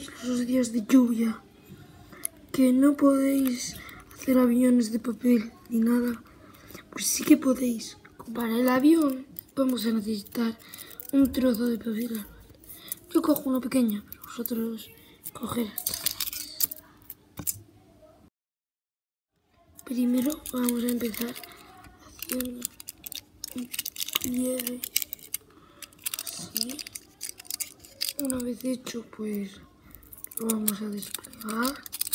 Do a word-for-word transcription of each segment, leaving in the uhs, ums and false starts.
los días de lluvia, que no podéis hacer aviones de papel ni nada, pues sí que podéis. Para el avión vamos a necesitar un trozo de papel. Yo cojo una pequeña, pero vosotros coger. Primero vamos a empezar haciendo un pliegue así. Una vez hecho, pues lo vamos a desplegar.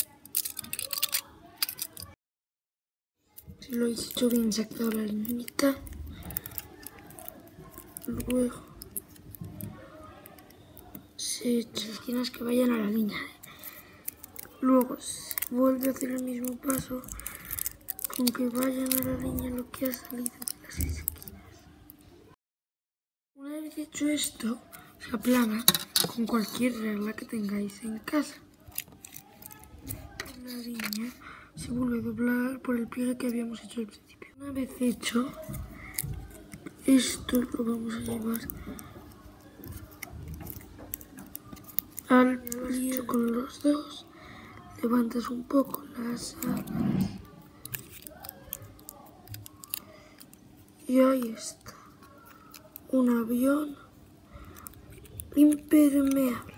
Si lo habéis hecho bien, sacado la liñita. Luego se echa las esquinas que vayan a la línea. Luego se vuelve a hacer el mismo paso con que vayan a la línea lo que ha salido de las esquinas. Una vez hecho esto, se aplana con cualquier regla que tengáis en casa. La línea se vuelve a doblar por el pliegue que habíamos hecho al principio. Una vez hecho, esto lo vamos a llevar al pliegue con los dos. Levantas un poco las alas y ahí está, un avión impermeable.